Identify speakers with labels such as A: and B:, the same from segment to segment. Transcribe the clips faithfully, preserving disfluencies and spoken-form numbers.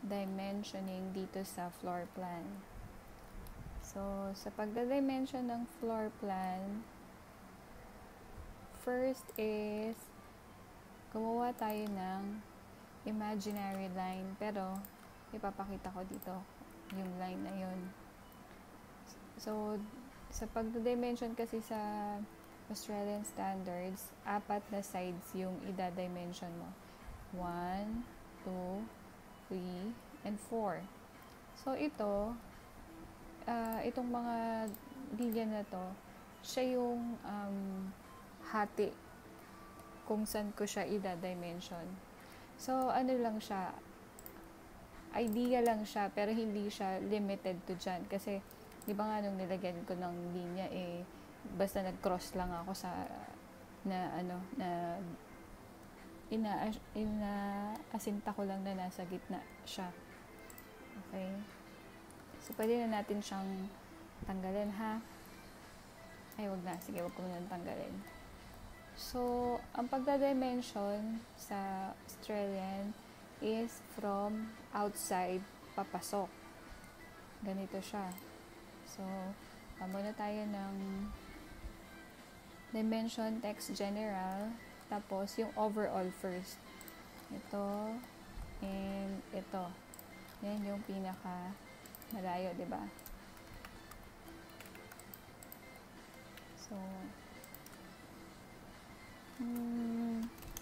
A: dimensioning dito sa floor plan. So, sa pagda-dimension ng floor plan, first is gumawa tayo ng imaginary line, pero ipapakita ko dito yung line na yun. So, sa pagda-dimension kasi sa Australian standards, apat na sides yung ida-dimension mo. one, two, three, and four. So, ito, uh, itong mga linya na to, siya yung um, hati kung saan ko siya ida-dimension. So, ano lang siya, idea lang siya, pero hindi siya limited to dyan. Kasi, di ba nga nung nilagyan ko ng linya, eh, basta nag-cross lang ako sa, na, ano, na, ina, ina, asinta ko lang na nasa gitna siya. Okay? So, pwede na natin siyang tanggalin, ha? Ay, wag na. Sige, wag ko na tanggalin. So, ang pagda-dimension sa Australian is from outside papasok. Ganito siya. So, muna tayo ng dimension text general, tapos yung overall first. Ito, and ito. Yan yung pinaka malayo, diba? So, hmm,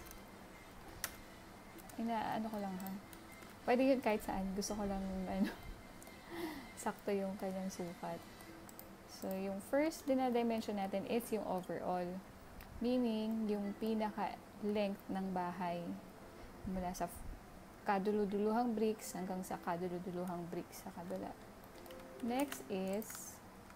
A: inaano ko lang ha. Pwede yun kahit saan. Gusto ko lang ano, sakto yung kanyang sukat. So, yung first dinadimension natin is yung overall. Meaning, yung pinaka-length ng bahay. Mula sa kaduluduluhang bricks hanggang sa kaduluduluhang bricks sa kabila. Next is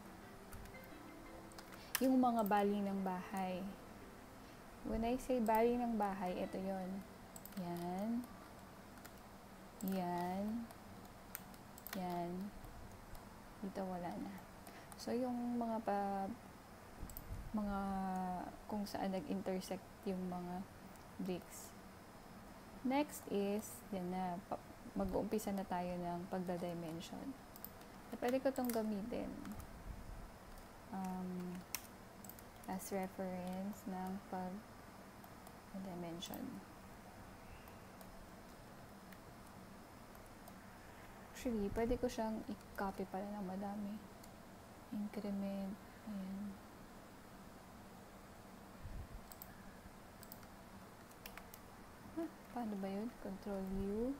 A: yung mga bali ng bahay. When I say bali ng bahay, ito yon. Yan. Yan. Yan. Dito wala na. So, yung mga pa, mga kung saan nag-intersect yung mga bricks. Next is, yan na, mag-uumpisa na tayo ng pagda-dimension. So, pwede ko itong gamitin um, as reference ng pag-dimension. Actually, pwede ko siyang i-copy pala ng madami. Increment. Ayan. Huh, paano ba yun? Control U.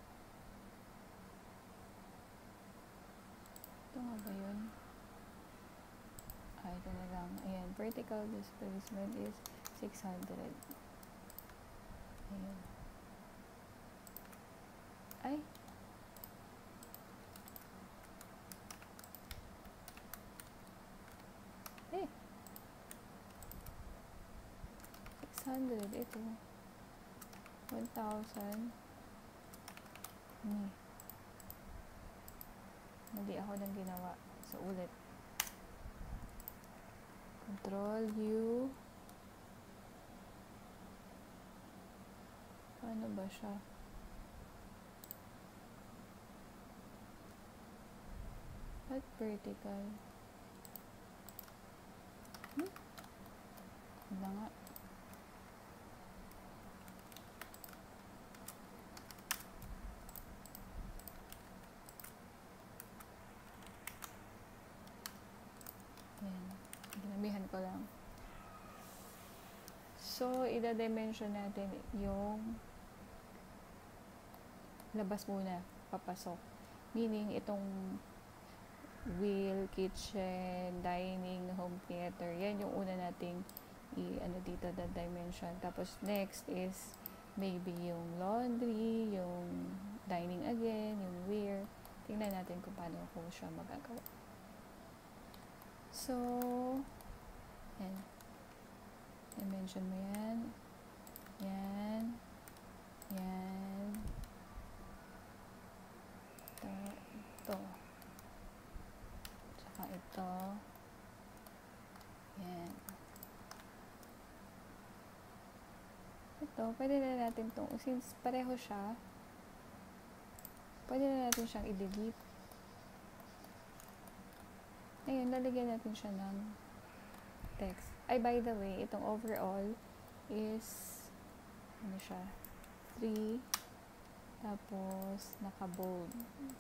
A: Ito nga ba yun? Ah, ito na lang. Ayan. Vertical displacement is six hundred. Ayan. Ay! Eh! six hundred. Ito. one thousand. Hmm. Mali ako nang ginawa. So, ulit. Control U. Paano ba siya? At vertical. Hmm? Wala nga. Ayan. Ginamihan ko lang. So, ida-dimension natin yung labas muna, papasok. Meaning, itong wheel, kitchen, dining, home theater, yan yung una nating i-ano dito, the dimension. Tapos, next is maybe yung laundry, yung dining again, yung wear. Tingnan natin kung paano ko siya magagawa. So, yan. I-mention mo yan. Yan. Yan. Ito. Ito. Tsaka ito. Yan. Ito, pwede na natin itong, since pareho siya, Pwede na natin siyang i-delete. Ngayon, lalagyan natin siya ng text. Ay, by the way, itong overall is, ano siya, three, tapos, naka-bold.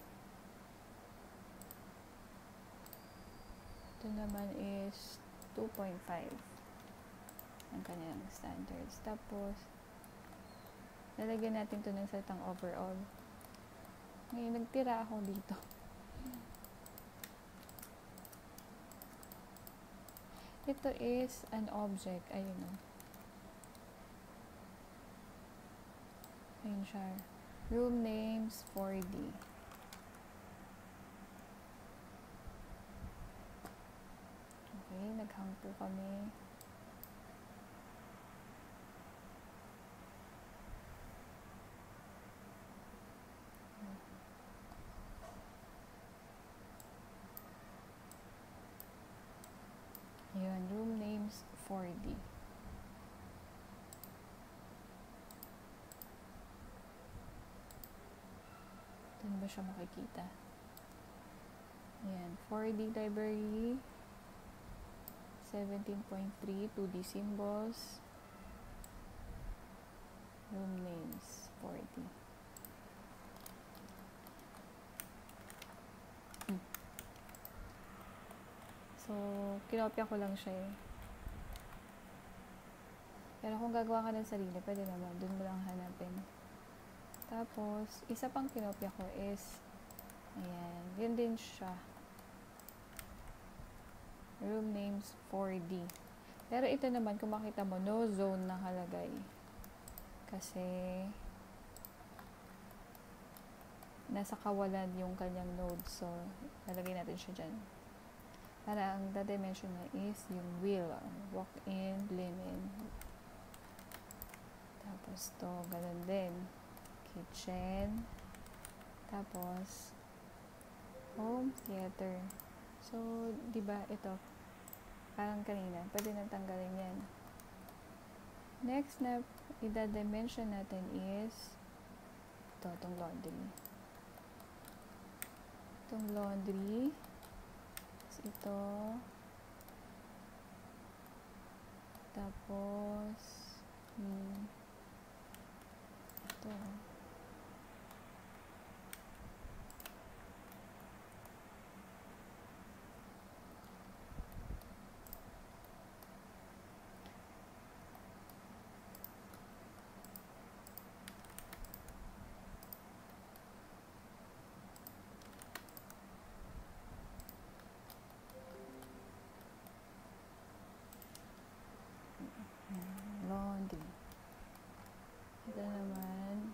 A: Ito naman is two point five ang kanyang standards. Tapos, lalagyan natin ito ng salitang overall. Ngayon, nagtira ako dito. Ito is an object. Ayun o. Ayun siya. Room names four D. Okay, naghang po kami. Ayun, room names four D. Doon ba siya makikita? Ayan, four D library, seventeen point three, two D symbols, room names, four D. Hmm. So, kinopya ko lang siya eh. Pero kung gagawa ka ng sarili, pwede naman, dun mo lang hanapin. Tapos, isa pang kinopya ko is, ayan, yun din siya. Room names four D. Pero ito naman, kung makita mo, no zone nakalagay. Kasi, nasa kawalan yung kanyang node. So, lalagay natin siya dyan. Para ang the dimension na is yung wheel. Walk-in, linen. Tapos to, ganun din. Kitchen. Tapos, home theater. So, di ba ito, parang kanina, pwede nang tanggalin yan. Next na, ida-dimension natin is, ito, itong laundry. Itong laundry. Tapos ito. Tapos, hmm, ito. Laundry. Ito naman.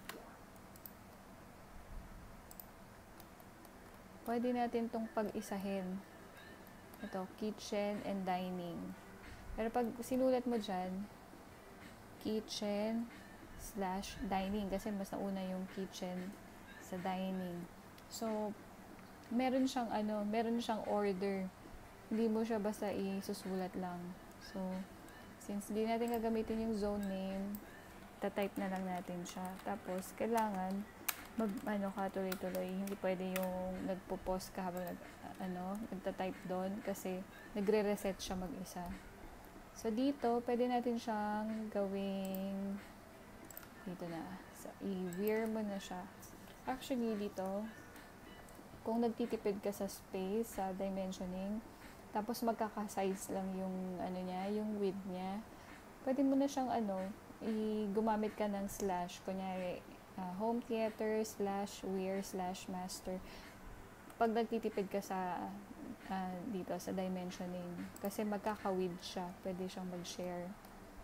A: Pwede natin itong pag-isahin. Ito, kitchen and dining. Pero pag sinulat mo dyan, kitchen slash dining. Kasi mas nauna yung kitchen sa dining. So, meron siyang ano, meron siyang order. Hindi mo siya basta isusulat lang. So, since hindi natin gagamitin yung zone name, tatype na lang natin siya. Tapos, kailangan mag, ano ka, tuloy-tuloy. Hindi pwede yung nagpo-pause ka habang nag, ano, nagtatype doon kasi nagre-reset siya mag-isa. So, dito, pwede natin siyang gawing, dito na, so, i-wear mo na siya. Actually, dito, kung nagtitipid ka sa space, sa dimensioning, tapos magkaka-size lang yung ano niya, yung width niya. Pwede mo na siyang ano, i-gumamit ka ng slash. Kunyari, uh, home theater slash wear slash master. Pag nagtitipid ka sa uh, dito sa dimensioning, kasi magkaka-width siya, pwede siyang mag-share.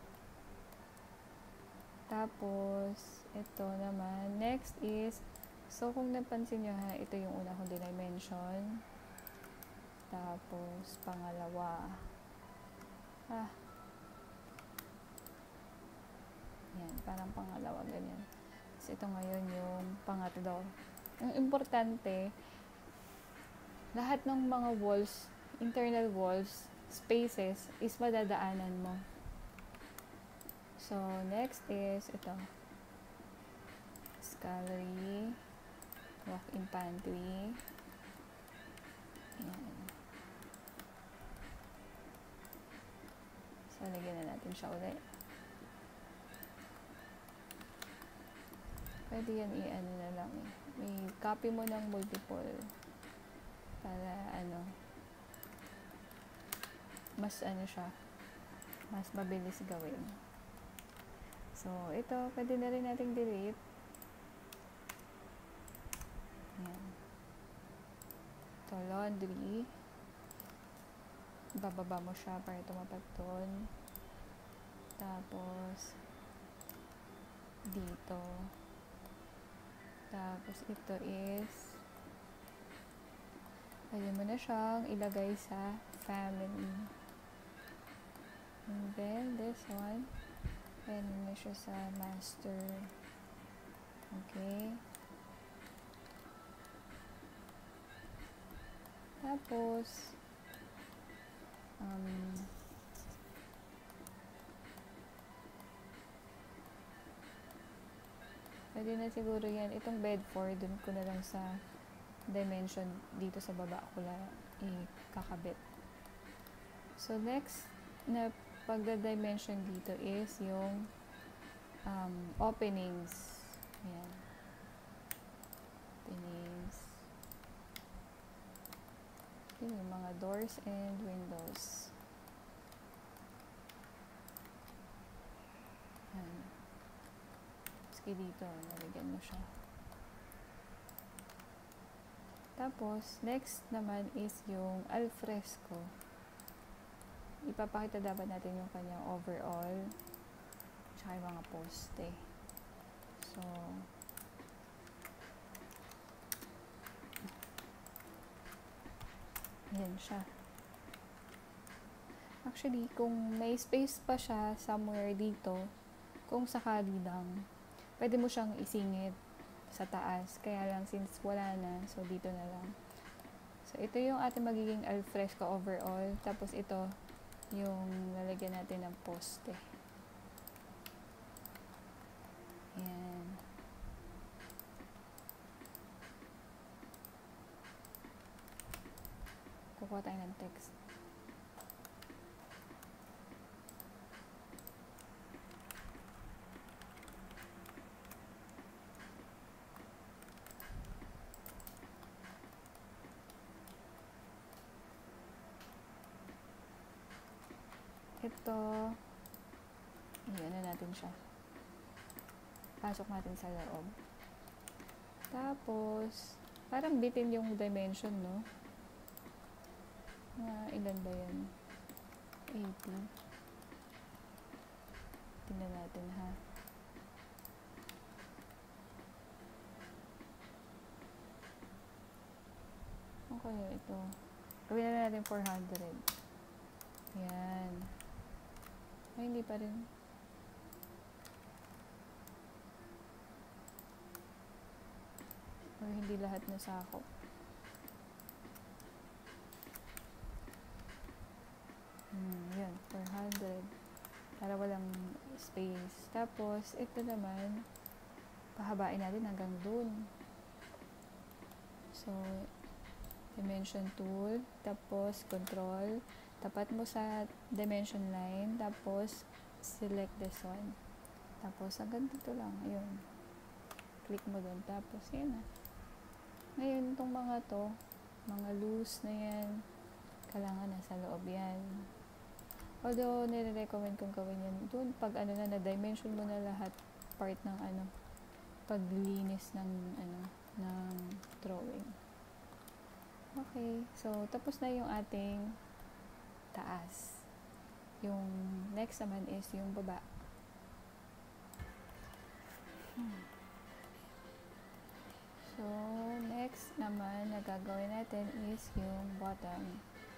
A: Tapos, ito naman. Next is, so kung napansin nyo ha, ito yung una kong dimension. Tapos, pangalawa. Ah. Yan, parang pangalawa, ganyan. So, ito ngayon yung pangatlo. Ang importante, lahat ng mga walls, internal walls, spaces, is madadaanan mo. So, next is, ito. Gallery. stock in pantry. Ayan. So, lagyan na natin siya ulit. Pwede yan i-ano na lang eh. I-copy mo ng multiple para ano, mas ano siya, mas mabilis gawin. So, ito, pwede na rin nating delete. Ayan. Ito, laundry. Bababa mo siya para tumapat doon. Tapos, dito. Tapos, ito is, pwede mo na siyang ilagay sa family. And then, this one, pwede mo siya sa master. Okay. Tapos, um, pwede na siguro yan. Itong bed four, dun ko na lang sa dimension dito sa baba ko lang ikakabit. So, next na pagda-dimension dito is yung um, openings. Ayan. Openings. Yun, yung mga doors and windows. Ayan. Maski dito, nalagyan mo siya. Tapos, next naman is yung alfresco. Ipapakita dapat natin yung kanyang overall tsaka yung mga poste. So, yan siya. Actually, kung may space pa siya somewhere dito, kung sakali lang, pwede mo siyang isingit sa taas. Kaya lang, since wala na, so dito na lang. So, ito yung ating magiging alfresco overall. Tapos, ito, yung lalagyan natin ng poste. Ayan. Kukuha tayo ng text. Ito, iyan na natin siya. Pasok natin sa loob. Tapos, parang bitin yung dimension, no? Mga ilan ba yan? eighty. Tingnan natin, ha? Okay, ito. Gawin na natin four hundred. Ayan. Ay, hindi pa rin. Or hindi lahat na sakop. Hmm, yan. four hundred. Para walang space. Tapos, ito naman, pahabain natin hanggang dun. So, dimension tool. Tapos, control. Tapat mo sa dimension line, tapos select this one. Tapos hanggang dito lang, ayun. Click mo doon, tapos yan na. Ngayon, itong mga to, mga loose na yan, kailangan nasa loob yan. Although, nire-recommend kong gawin yan doon, pag ano na, na-dimension mo na lahat, part ng ano, paglinis ng ano, ng drawing. Okay, so tapos na yung ating taas. Yung next naman is yung baba. Hmm. So, next naman na gagawin natin is yung bottom.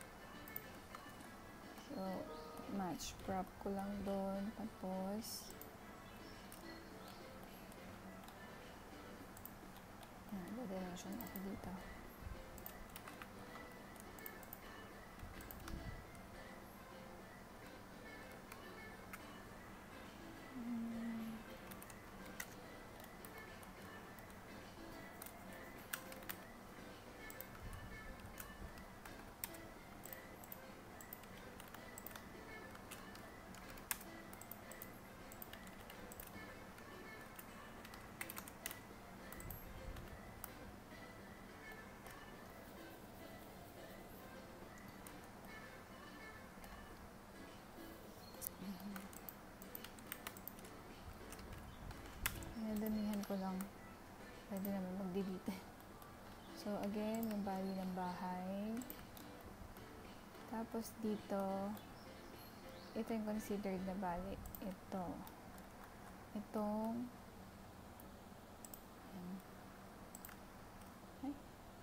A: So, match prop ko lang doon. Tapos, yan, dimension ako dito. So, again, yung bali ng bahay. Tapos, dito, ito yung considered na bali. Ito. Itong, ay,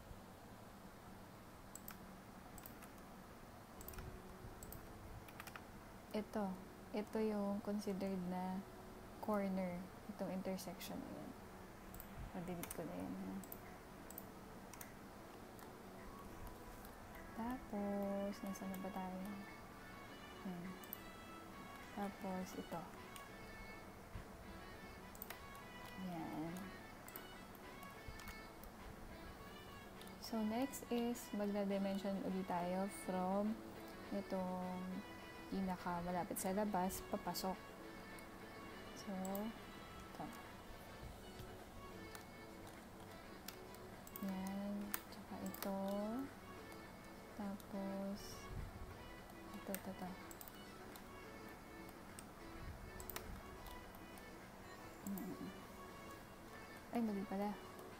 A: ito. Ito yung considered na corner. Itong intersection na yan. Madelete ko na yan, ha. Tapos, nasa na ba tayo? Ayan. Tapos, ito. Ayan. So, next is, magna-dimension ulit tayo from itong pinaka malapit sa labas, papasok. So, ito. Ayan. Tsaka ito. Tapos, ito, ito, ito. Ay, mali pala.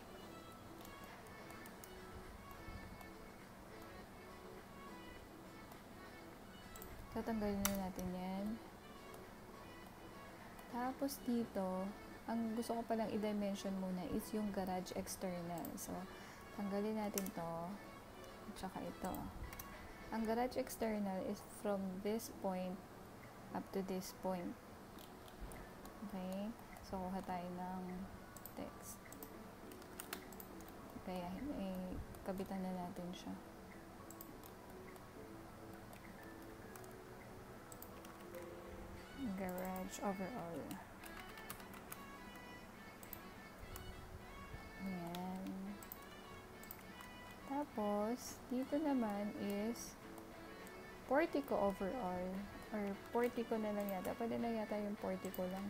A: Tatanggalin na natin yan. Tapos dito, ang gusto ko palang i-dimension muna is yung garage external. So, tanggalin natin to. At saka ito. Ang garage external is from this point up to this point. Okay? So, kuha tayo ng text. Kaya, eh, kabitan na natin siya. Garage overall. Ayan. Tapos, dito naman is portico overall. Or portico na lang yata. Pwede na yata yung portico lang.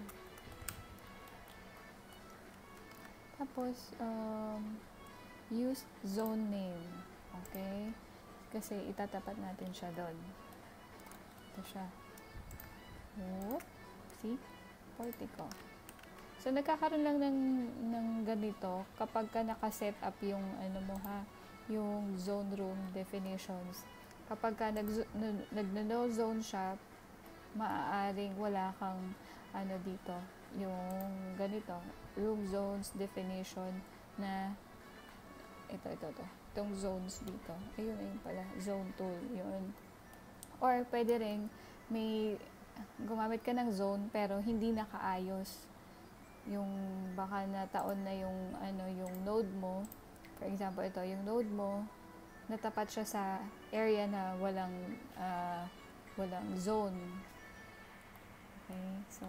A: Tapos, um, use zone name. Okay? Kasi itatapat natin siya doon. Ito siya. Whoop. See? Portico. So, nagkakaroon lang ng, ng ganito kapag ka nakaset up yung, ano mo ha, yung zone room definitions. Kapag ka nag-no zone siya, maaaring wala kang, ano dito, yung ganito, room zones definition na, ito, ito, ito, itong zones dito. Ayun, ayun pala, zone tool, yun. Or, pwede rin, may, gumamit ka ng zone pero hindi nakaayos yung baka na taon na yung ano yung node mo. For example, ito yung node mo natapat siya sa area na walang uh, walang zone. Okay, so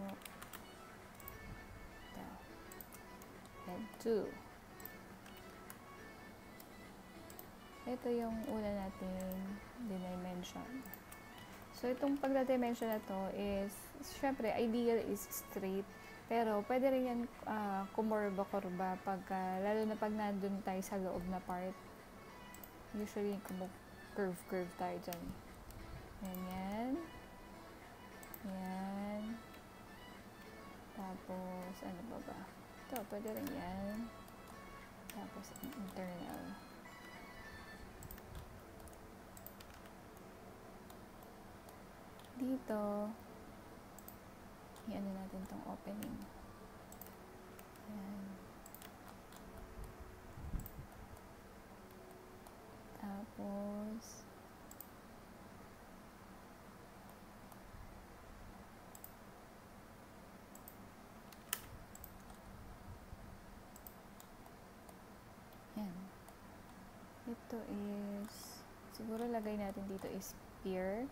A: ito. Head two. Ito yung una nating dimension. So, itong pagda-dimension na to is, syempre, ideal is straight. Pero, pwede rin yan uh, kumurba-kurba pagka, lalo na pag nandun tayo sa loob na part. Usually, curve-curve tayo dyan. Ganyan. Yan. Tapos, ano ba ba? Ito, pwede rin yan. Tapos, internal. Dito, i-ano natin tong opening. Ayan. Tapos, yan. Ito is, siguro lagay natin dito is spear.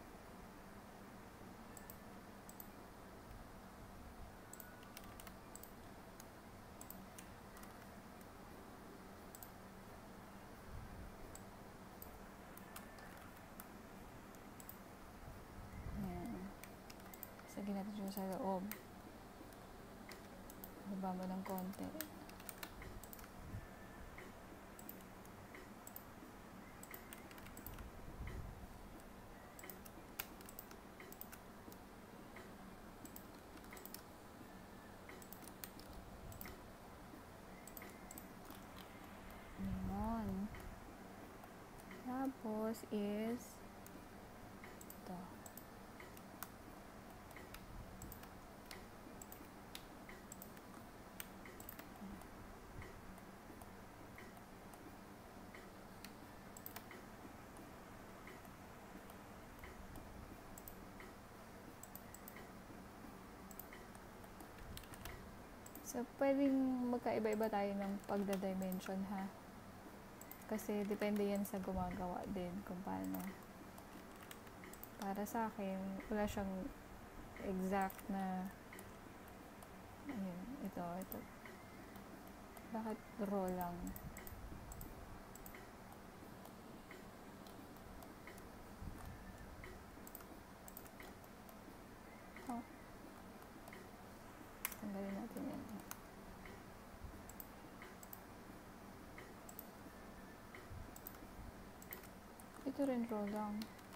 A: Lagyan natin siya sa loob. Baba mo ng konti. Ayan. Tapos is ito. So, pwedeng magkaiba-iba tayo ng pagda-dimension, ha? Kasi depende yan sa gumagawa din kung paano. Para sa akin, wala siyang exact na ayun, ito, ito. Bakit raw lang? Oh. Tanggalin natin yan. Ito rin raw lang.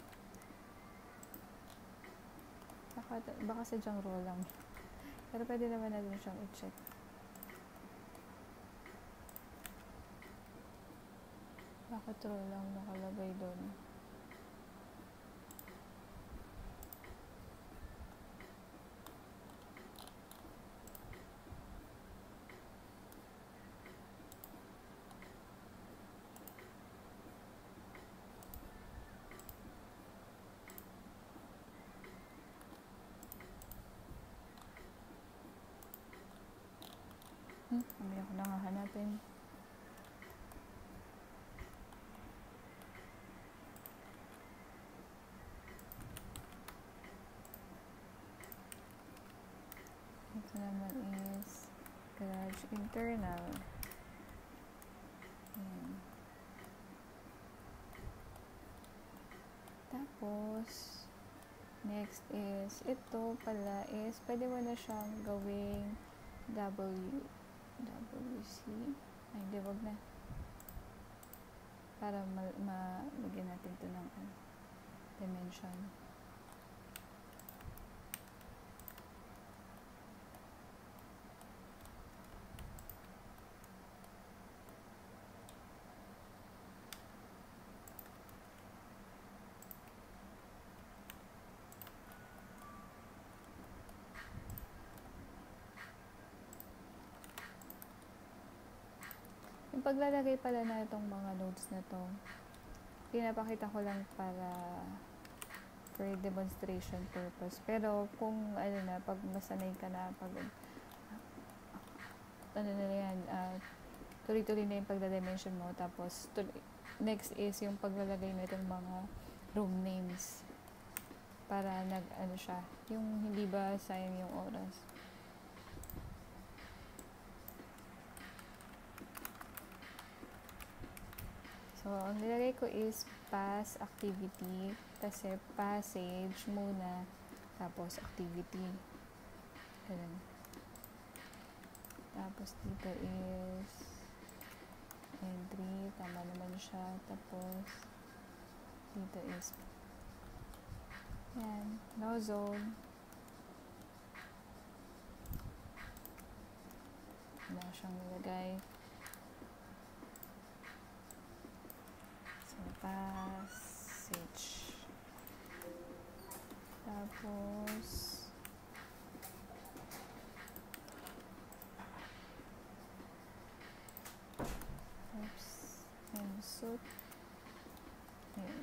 A: Baka, baka sadyang raw lang. Pero pwede naman natin siyang i-check. Bakit raw lang nakalagay doon? Hmm, hindi ako nangahanapin. Ito naman is garage internal. Ayan. Tapos, next is, ito pala is, pwede mo na siyang gawing W. W C. Ay, hindi, wag na. Para malagyan natin ito ng uh, dimension. Yung paglalagay pala na itong mga nodes na to, pinapakita ko lang para for demonstration purpose. Pero kung ano na, pag masanay ka na, pag ano na yan, uh, tuloy-tuloy na yung pagda-dimension mo. Tapos tuloy, next is yung paglalagay mo itong mga room names para nag ano siya, yung hindi ba sayang yung oras. So, ang nilagay ko is pass activity kasi passage muna tapos activity. Ganun. Tapos dito is entry, tama naman siya. Tapos dito is yan, no zone. Wala siyang nilagay. Passage. Tapos oops, insert. Ayan.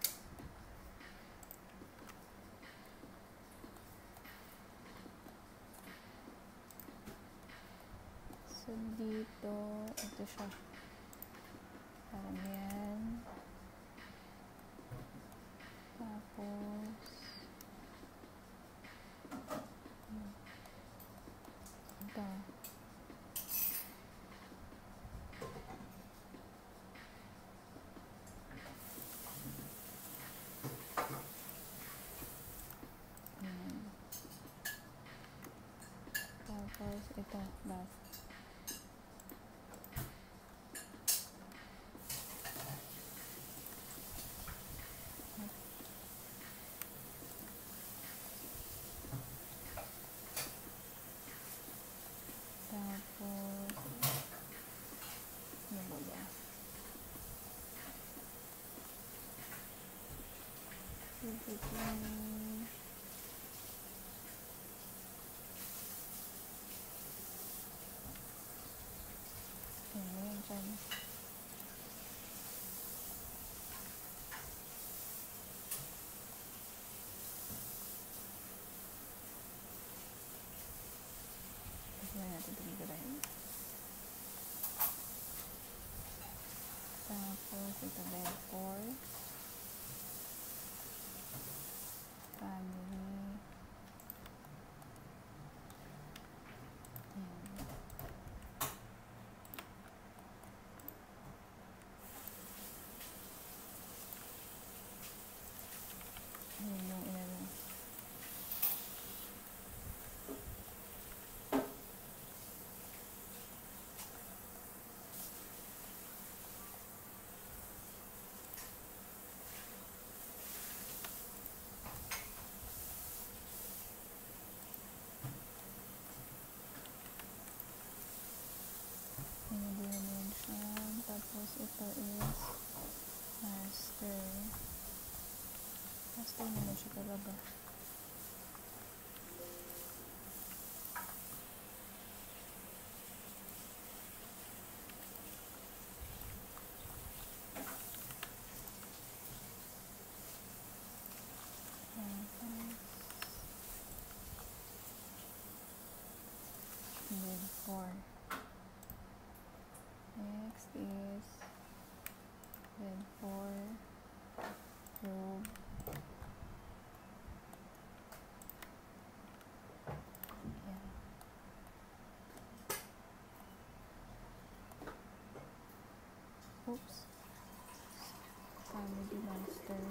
A: So dito, ito siya. Parang yan. Tapos ito. Ayan. Tapos ito, last. Entity. Ayan, ayan dyan. Ayan natin tumigirahin. Tapos, ito bed four. Family. Ayan. Ayan yung inano. Dimension. Tapos ito is master. Master naman siya talaga. Bed four. Next is bed four, robe. Ayan. Oops. Family master.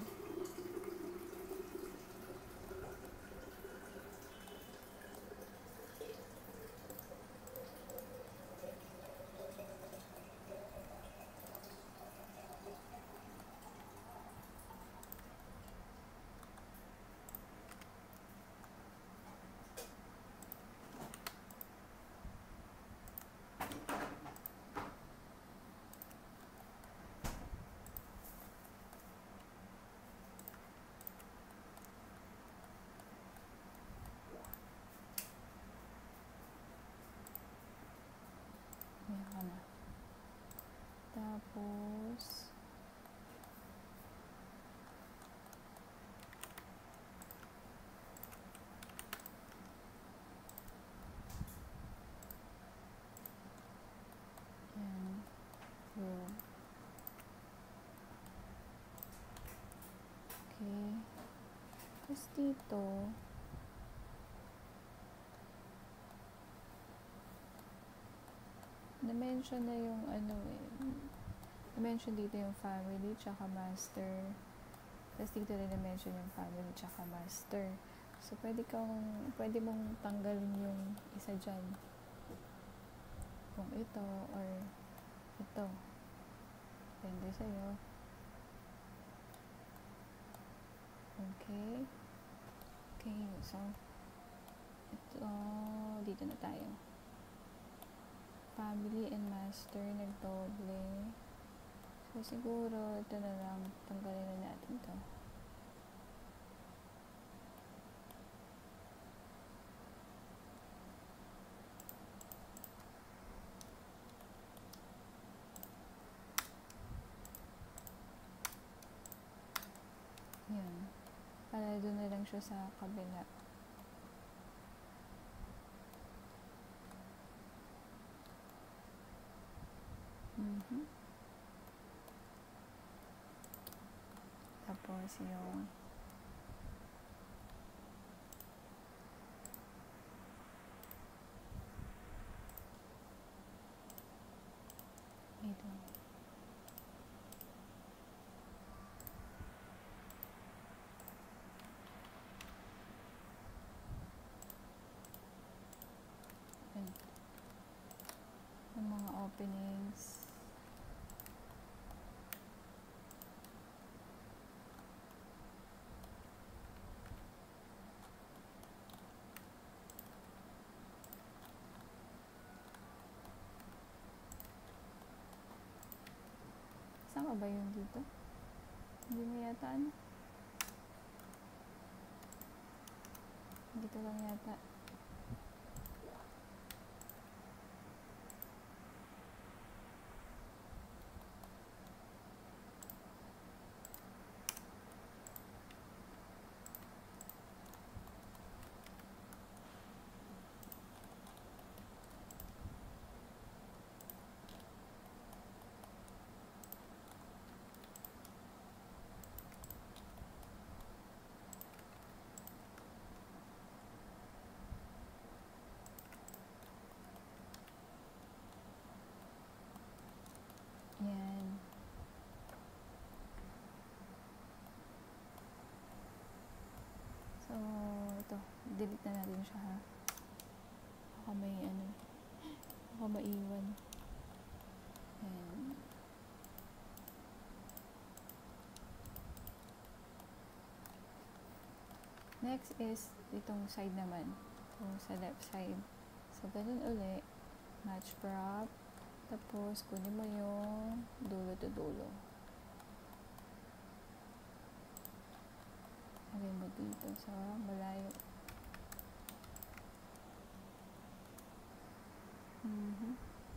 A: Ayan ka na. Tapos, ayan, robe. Okay. Tapos dito, na-mention na yung ano eh, na-mention dito yung family tsaka master. Tapos dito rin na-mention yung family tsaka master. So, pwede kang, pwede mong tanggalin yung isa dyan. Kung ito or ito. Depende sa'yo. Okay. Okay, so, ito, dito na tayo. Family and master, nagdoble. So, siguro, ito na lang, tanggalin na natin to. Yan. Para doon na lang siya sa kabila. Mm-hmm. Tapos yung ito. Yan. Yung mga openings. Saan ka ba yun dito? Hindi mo yata ano? Dito lang yata. Yan. So, ito. Delete na natin siya, ha. Baka may ano. Baka maiwan. Yan. Next is itong side naman. So, sa left side. So, ganun uli. Match prop. Tapos, kunin mo yung dulo to dulo. Lagay mo dito sa malayo. Mm-hmm.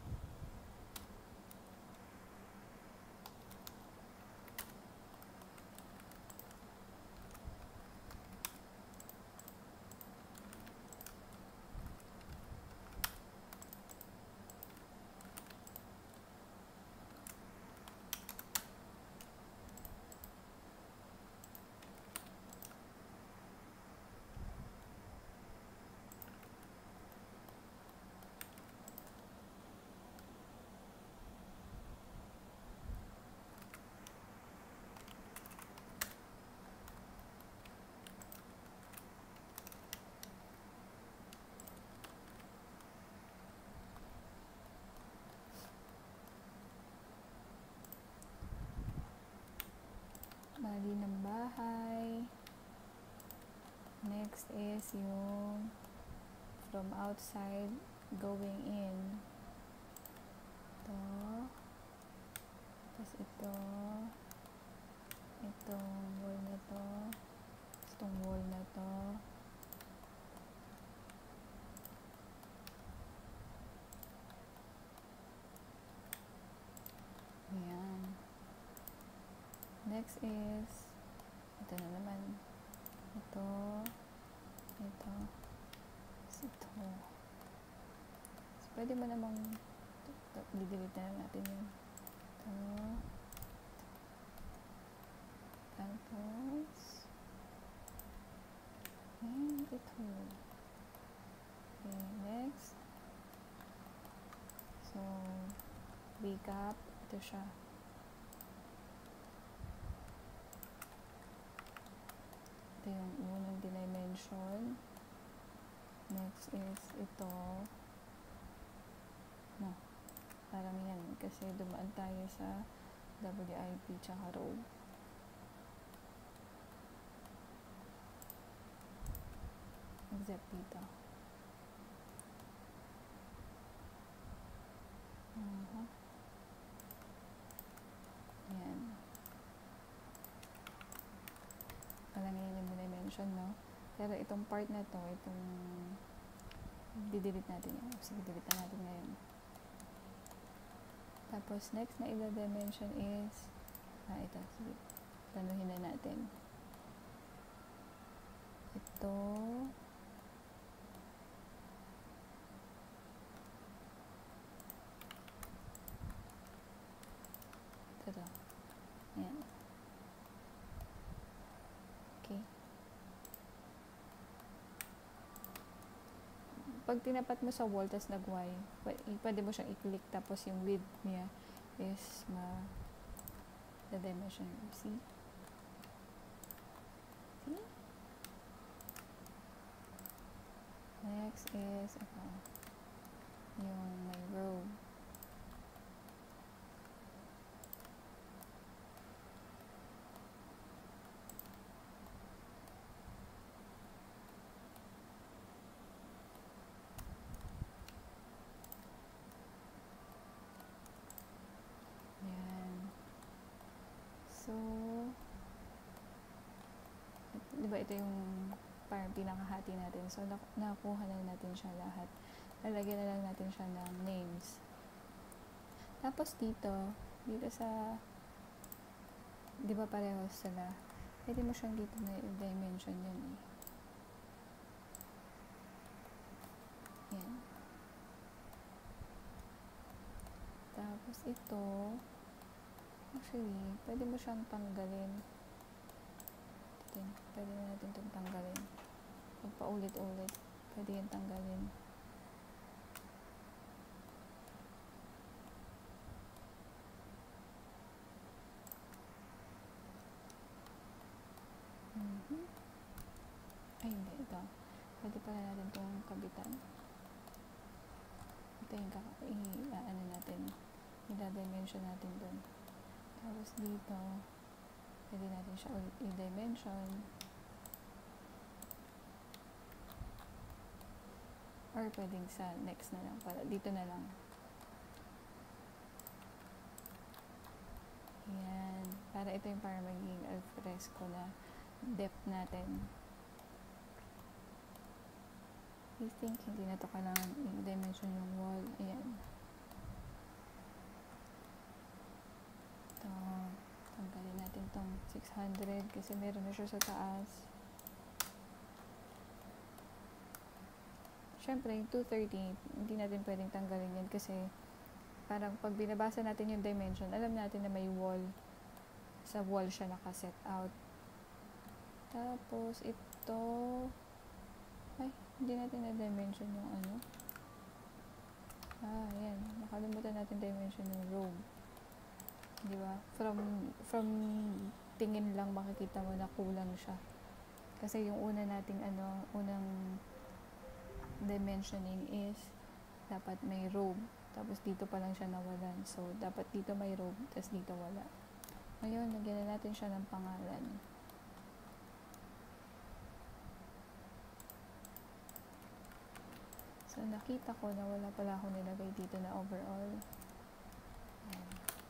A: Bali ng bahay. Next is yung from outside going in. Ito. Tapos ito. Itong wall na to. Itong wall na to. Ayan. Next is ito na naman. Ito. Ito. Ito. So, pwede mo namang didelete na natin yun. Ito. Tapos and ito. Okay, next. So, recap. Ito siya. Ito yung unang dimension. Next is ito. No. Parang yan. Kasi dumaan tayo sa W I P tsaka row. Except dito. Uh-huh. Yan. Parang yan yung dimension, no? Pero itong part na to, itong didelete natin yan. Sige, delete na natin ngayon. Tapos, next na ila dimension is ah, ito. Sige. Planuhin na natin. Ito. Ito. Ayan. Okay. Pag tinapat mo sa wall, tas nag-Y, pwede mo siyang i-click, tapos yung width niya is ma the dimension. See? See? Next is ito. Yung may row. So, di ba ito yung parang pinakahati natin. So, nakuha na natin siya lahat. Lalagyan na lang natin siya ng names. Tapos dito, dito sa, di ba pareho sila? Pwede mo siyang dito na dimension yun eh. Yan. Tapos ito, actually, pwede mo siyang tanggalin. Pwede na natin itong tanggalin. Pagpaulit-ulit, pwede yung tanggalin. Mm-hmm. Ay, hindi. Ito. Pwede pala natin itong kabitan. Ito yung i-ano natin. I-dimension natin dun. Tapos dito, pwede natin siya ulit i-dimension. Or pwedeng sa next na lang. Para dito na lang. Ayan. Para ito yung para magiging alfresco na depth natin. I think hindi na ito kailangan i-dimension yung wall. Ayan. Ito. Tanggalin natin itong six hundred kasi meron na siya sa taas. Siyempre, yung two thirty, hindi natin pwedeng tanggalin yan kasi parang pag binabasa natin yung dimension, alam natin na may wall. Sa wall siya nakaset out. Tapos, ito, ay, hindi natin na-dimension yung ano. Ah, ayan. Nakalimutan natin dimension yung robe. Di ba? From, from tingin lang makikita mo na kulang siya. Kasi yung una nating ano, unang dimensioning is dapat may robe. Tapos dito pa lang siya nawalan. So, dapat dito may robe, tapos dito wala. Ngayon, lagyan na natin siya ng pangalan. So, nakita ko na wala pala ako nilagay dito na overall. Ayan.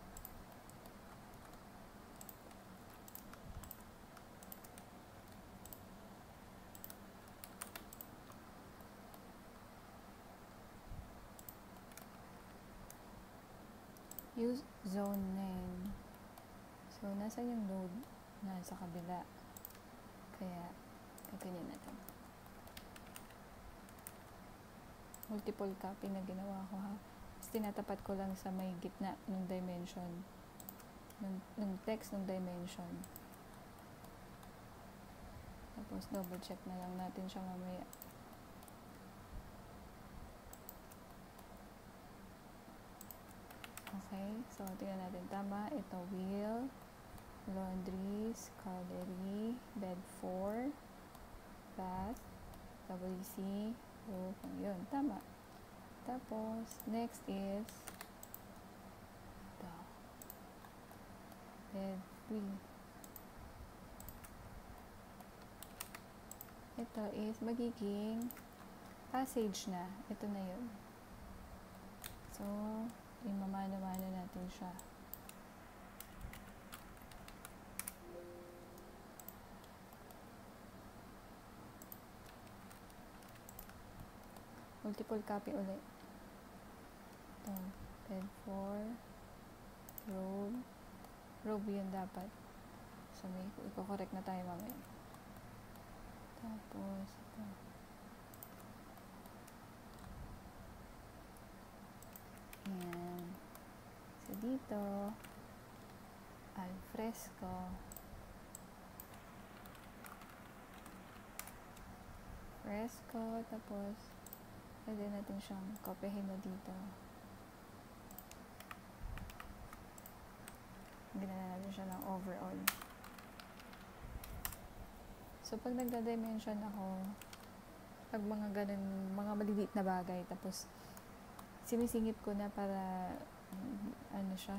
A: Use zone name. So, nasa yung node? Nasa kabila. Kaya, kaganyan natin. Multiple copy na ginawa ko ha. Tapos tinatapat ko lang sa may gitna ng dimension. Ng, ng text ng dimension. Tapos double check na lang natin siya mamaya. Okay, so tingnan natin tama. Ito wheel, laundry, scullery, bed four, bath, W C, roof, yun, tama. Tapos, next is ito, bed three. Ito is magiging passage na. Ito na yun. So, imamano-mano natin siya. Multiple copy ulit. Ito. Bed four. Robe. Robe yun dapat. So, may i-correct na tayo mamaya. Tapos, ito. Ayan. So, dito, alfresco. Fresco. Tapos, pwede natin siyang kopyahin na dito. Ginana natin siya ng overall. So, pag nagda-dimension ako, pag mga ganun, mga maliliit na bagay, tapos, sinisingit ko na para, ano siya,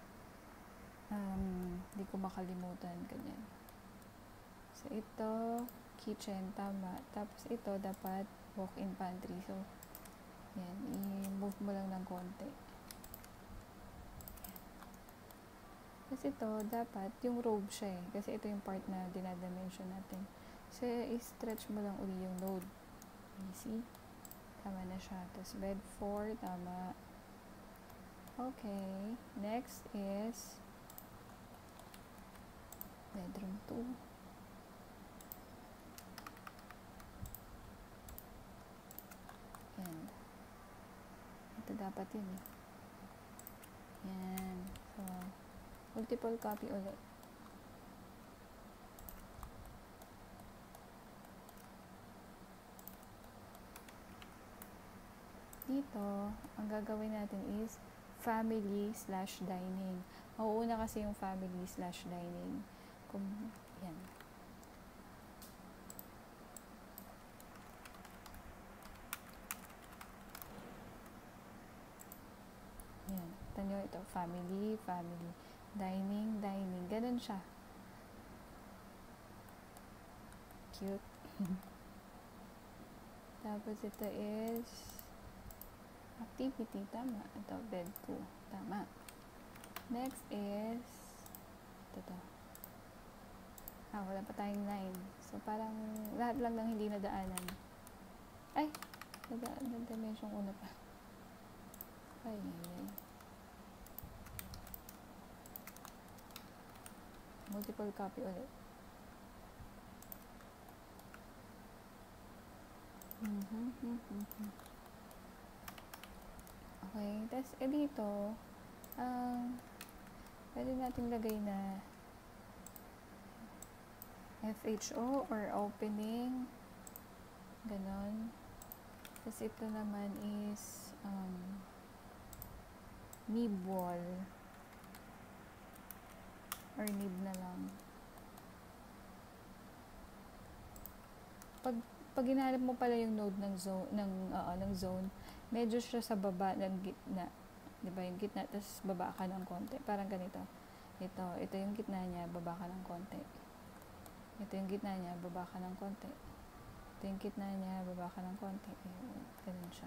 A: um, di ko makalimutan, ganyan. So, ito, kitchen, tama. Tapos, ito, dapat, walk-in pantry. So, yan, i-move mo lang ng konti. Kasi ito, dapat, yung robe siya eh. Kasi ito yung part na dinadimension natin. So, i-stretch mo lang uli yung node. Easy. Tama na siya. Tapos, bed four, tama. Okay. Next is bedroom two. And, ito dapat yun eh. Yan. So, multiple copy ulit. Dito, ang gagawin natin is family slash dining. Mauuna kasi yung family slash dining. Kung, yan. Yan. Tanyo ito, family, family. Dining, dining. Ganun siya. Cute. Tapos ito is activity, tama. Ito, bed two, tama. Next is ito to. Ah, wala pa tayong line. So, parang lahat lang ng hindi nadaanan. Ay! Nadaan, dimension una pa. Ay, ay, ay. Multiple copy ulit. Mm-hmm, mm-hmm. Okay, tapos eh dito, ang um, pwede natin lagay na F H O or opening, ganon. Tapos ito naman is um, nib wall or nib na lang. Pag pag hinahanap mo pala yung node ng zone ng uh, ng zone, medyo siya sa baba ng gitna. 'Di ba? Yung gitna tapos baba ka ng konti. Parang ganito. Ito, ito yung gitna niya, baba ka ng konti. Ito yung gitna niya, baba ka ng konti. Ito yung gitna niya, baba ka ng konti. Ayun, ganun siya.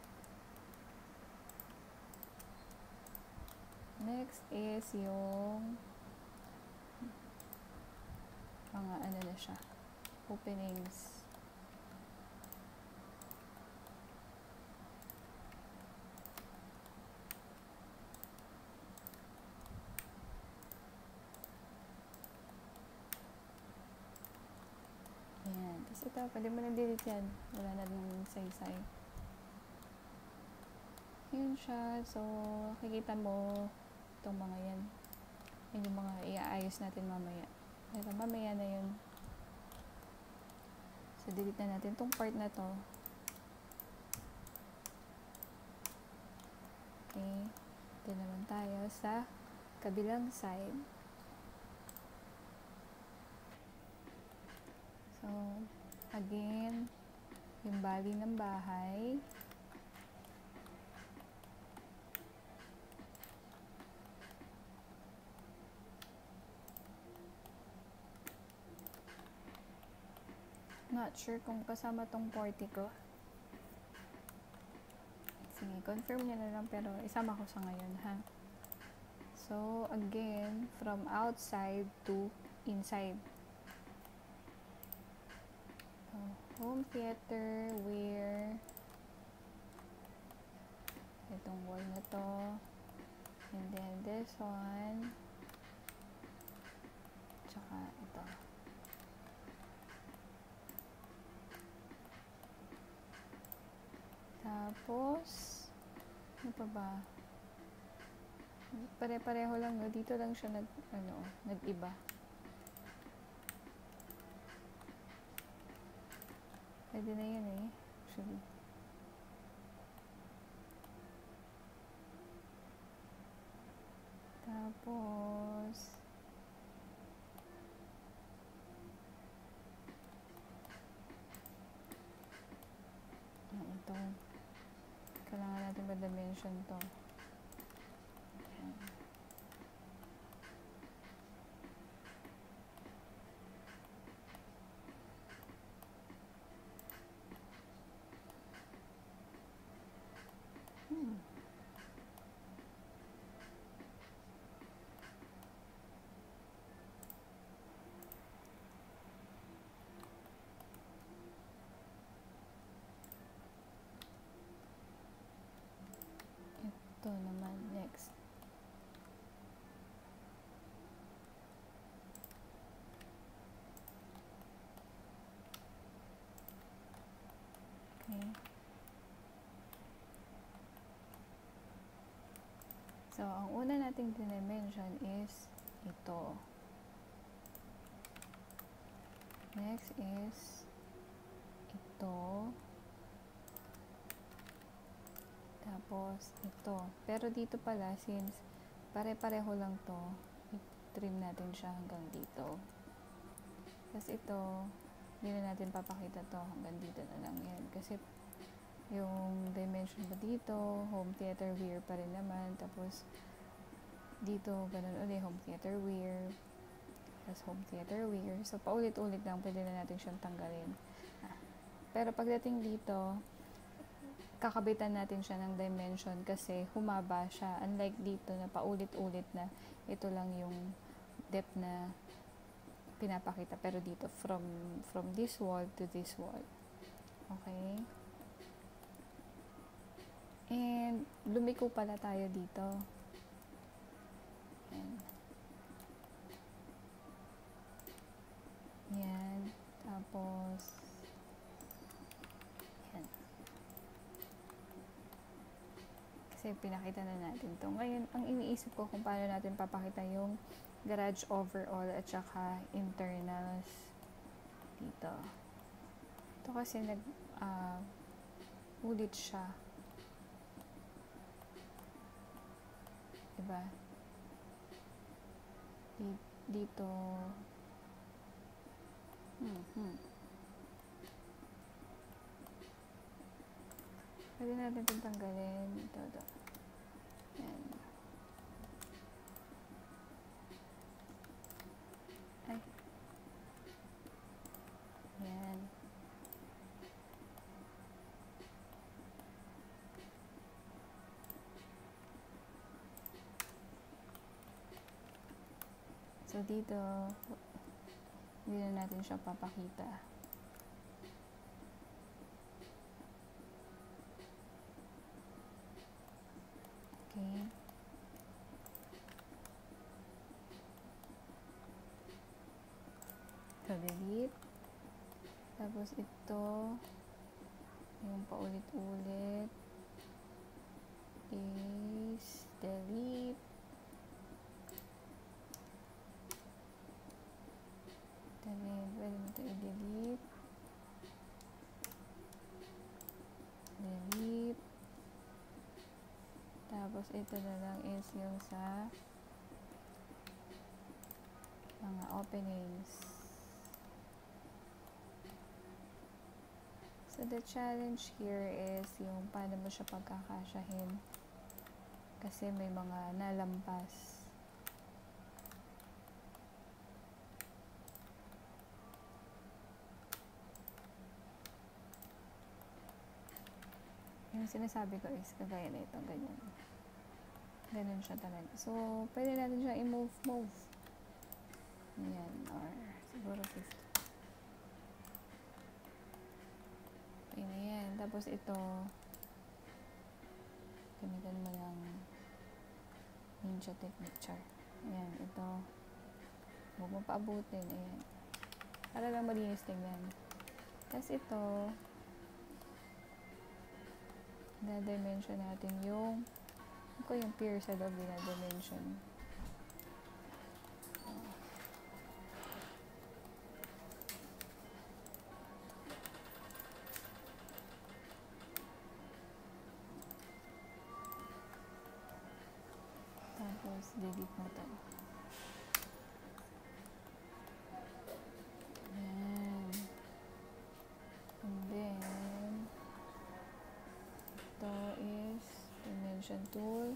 A: Next is yung mga ano na siya, openings. Ayan. Tapos ito, pwede mo na delete yan. Wala na ng say-say. Yun siya. So, nakikita mo itong mga yan. Yun yung mga iaayos natin mamaya. Pero mamaya na yun. So, delete na natin itong part na to. Okay. Ito naman tayo sa kabilang side. So, again, yung bali ng bahay. Not sure kung kasama tong portico. Sige, confirm nyo na lang pero isama ko sa ngayon, ha? So, again, from outside to inside. So, home theater, where itong wall na to. And then this one. Tsaka ito. Tapos, ano pa ba? Pare-pareho lang, no? Dito lang siya nag, ano, nag-iba. Pwede na yun eh, actually. Tapos, ah, ito. Kailangan natin ma-dimension to. Ayan. Hmm. So, ang una nating dimension is ito. Next is ito. Tapos, ito. Pero dito pala, since pare-pareho lang to, i-trim natin siya hanggang dito. Tapos ito, hindi na natin papakita to. Hanggang dito na lang yan. Kasi, yung dimension ba dito, home theater wear pa rin naman. Tapos, dito, ganun ulit, home theater wear. Tapos, home theater wear. So, paulit-ulit lang, pwede na natin siyang tanggalin. Pero, pagdating dito, kakabitan natin siya ng dimension kasi humaba siya. Unlike dito na paulit-ulit na ito lang yung depth na pinapakita. Pero dito, from from this wall to this wall. Okay? And lumiko pala tayo dito. Yan. Yan. Tapos, yan. Kasi pinakita na natin to. Ngayon, ang iniisip ko kung paano natin papakita yung garage overall at saka internals dito. Ito kasi nag uh, ulit siya. Diba? Dito hmm, hmm. Pwede natin itong tanggalin. Ito, ito. Yan. Ay. Yan. So, dito, hindi na natin siya papakita. Okay. So, delete. Tapos, ito, yung paulit-ulit is delete. Delete. Pwede mo ito i-delete. Delete. Tapos, ito na lang is yung sa mga openings. So, the challenge here is yung paano mo siya pagkakasyahin. Kasi may mga nalampas. Yung sinasabi ko is kagaya na ito, ganyan. Ganun siya talaga. So, pwede natin siya i-move, move. Yan, or siguro fifty. Okay na yan. Tapos ito, gamitan mo ng ninja technique chart. Ayan, ito. Huwag mo paabutin. Ayan. Para lang malinis tingnan. Tapos ito, na-dimension natin yung ko yung pier sa loob na dimension. Tapos, delete mo ito. Ayan. And then, ito is dimension tool.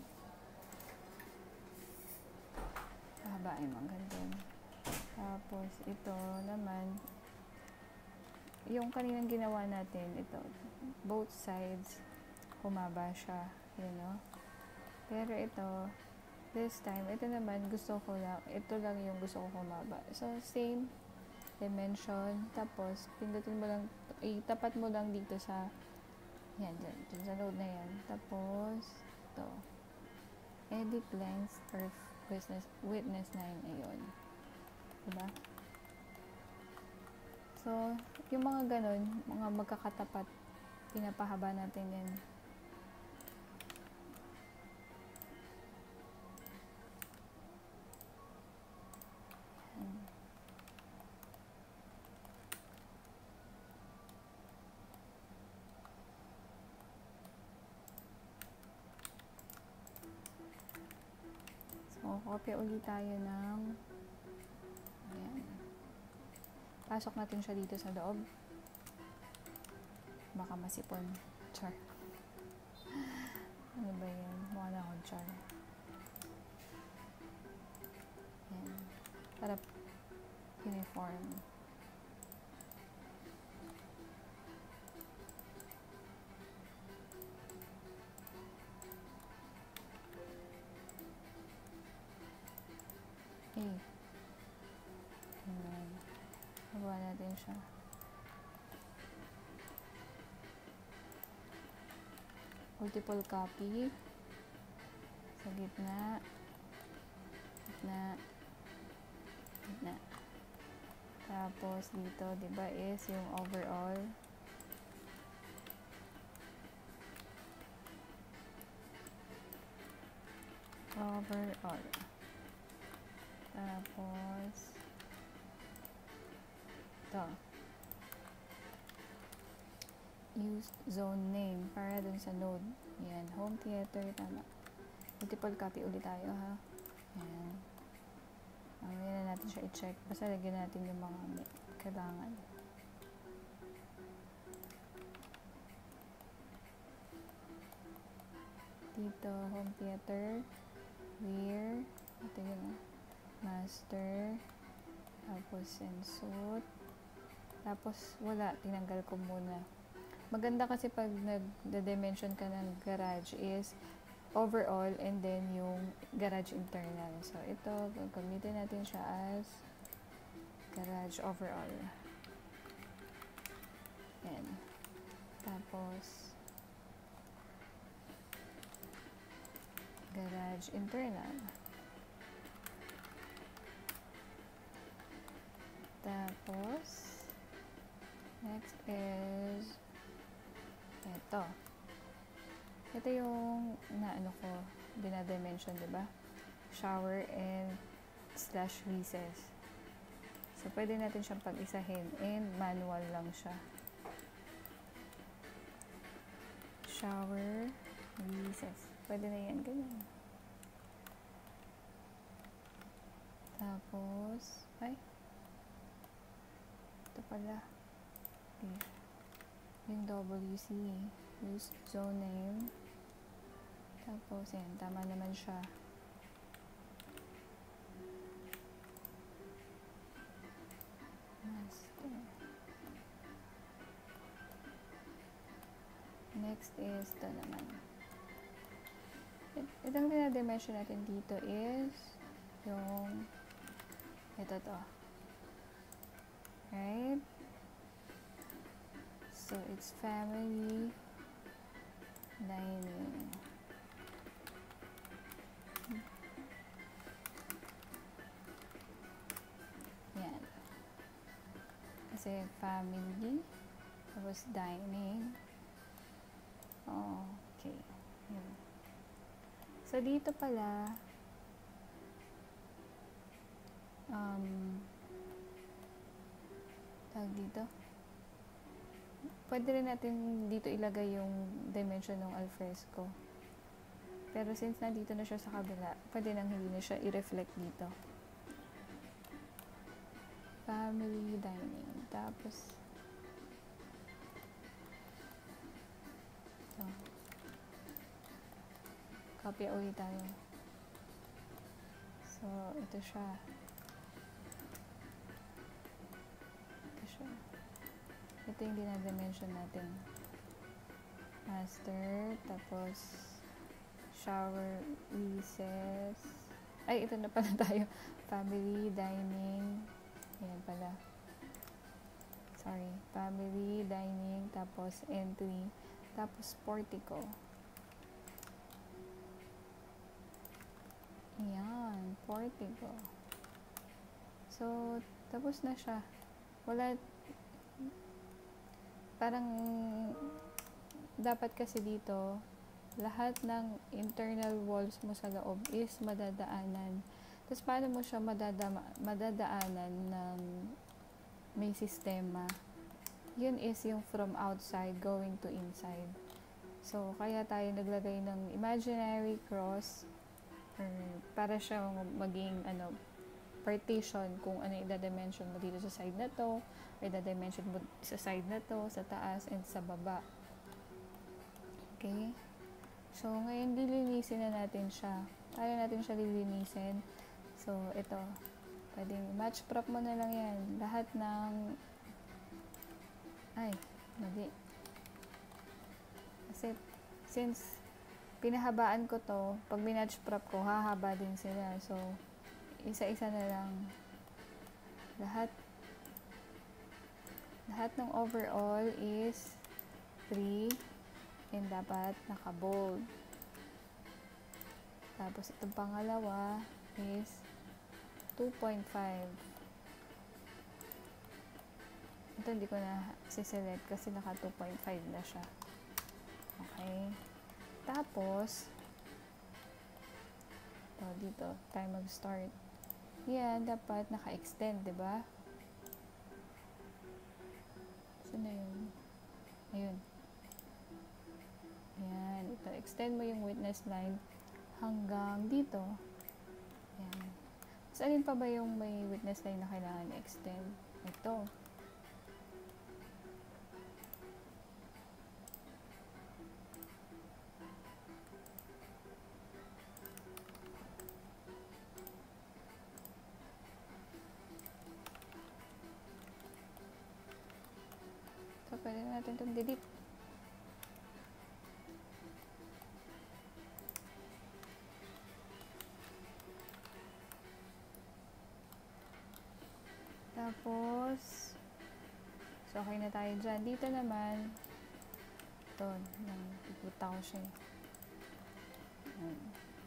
A: Habain mo ang ganyan. Tapos, ito naman, yung kaninang ginawa natin, ito, both sides, humaba siya. You know? Pero ito, this time, ito naman, gusto ko lang, ito lang yung gusto ko humaba. So, same dimension. Tapos, pindutin mo lang, itapat mo lang dito sa, yan, dyan, dyan sa node na yan. Tapos, ito, edit length or witness, witness nine, ayun. Diba? So, yung mga ganun, mga magkakatapat, pinapahaba natin yan. kopya ulit tayo ng ayan. Pasok natin siya dito sa loob. Baka masipon. Char. Ano ba yan? Mukha na akong char. Ayan. Para uniform. Eh. Ayan. Magawa natin siya. Multiple copy. Sa gitna. Gitna. Gitna. Tapos dito, diba, is yung overall. Overall. Tapos ito. Use zone name para dun sa node. Yan. Home theater. Tama. Multiple copy ulit tayo, ha? Yan. Mamaya na natin siya i-check. Basta lagyan natin yung mga kailangan. Dito, home theater. Where. Ito yung master. Tapos sensor. Tapos wala. Tinanggal ko muna. Maganda kasi pag nag-dimension ka ng garage is overall and then yung garage internal. So, ito, gagamitin natin siya as garage overall. Yan. Tapos, garage internal. Tapos, next is ito. Ito yung naano ko, dinadimension, diba? Shower and slash recess. So, pwede natin siyang pag-isahin and manual lang siya. Shower, recess. Pwede na yan, ganyan. Tapos, ay, ito pala. Okay. Yung W C. Use zone name. Tapos, yan. Tama naman siya. Master. Next is ito naman. It, itong dinadimension natin dito is yung ito to. Right? So, it's family dining. Yan. Kasi family, tapos dining. Oh, okay. Yan. So, dito pala, um, tag dito, pwede rin natin dito ilagay yung dimension ng alfresco. Pero since nandito na siya sa kabila, pwede nang hindi na siya i-reflect dito. Family dining. Tapos, ito. Copy ulit tayo. So, ito siya. Ito siya. Ito yung dinadimension natin. Master, tapos shower, recess. Ay, ito na pala tayo. Family, dining. Ayan pala. Sorry. Family, dining, tapos entry, tapos portico. Ayan, portico. So, tapos na siya. Wala, parang dapat kasi dito lahat ng internal walls mo sa loob is madadaanan. Tapos paano mo siya madadama, madadaanan ng may sistema? Yun is yung from outside going to inside. So kaya tayo naglagay ng imaginary cross or para siyang maging ano, partition kung ano yung dimension mo dito sa side na to, or dimension mo sa side na to, sa taas and sa baba. Okay? So, ngayon lilinisin na natin siya. Paano natin siya lilinisin? So, ito. Pwedeng match prop mo na lang yan. Lahat ng... Ay, mali. Kasi, since pinahabaan ko to, pag minatch prop ko, hahaba din sila. So, isa-isa na lang. Lahat lahat ng overall is three and dapat naka-bold. Tapos itong pangalawa is two point five. Ito hindi ko na siselect kasi naka two point five na siya. Okay. Tapos ito, dito tayo mag-start. Yan, dapat naka-extend, diba? Saan na yun? Ayun. Yan. Ito, extend mo yung witness line hanggang dito. Yan. So, alin pa ba yung may witness line na kailangan i-extend? Ito. So, pwede natin itong delete. Tapos, so okay na tayo dyan. Dito naman, ito, nang iputa ko siya. Ayan.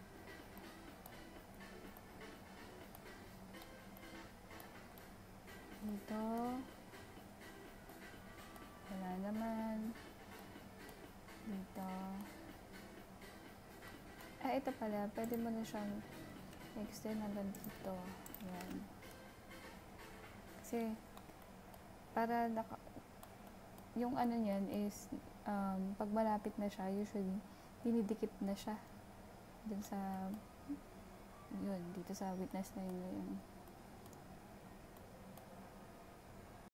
A: Dito, wala naman. Dito. Ah, ito pala, pwede mo na siyang extend hanggang dito. Ayan. Kasi, para naka, yung ano niyan is, um, pag malapit na siya, usually, dinidikit na siya dun sa, yun, dito sa witness na yun, yun.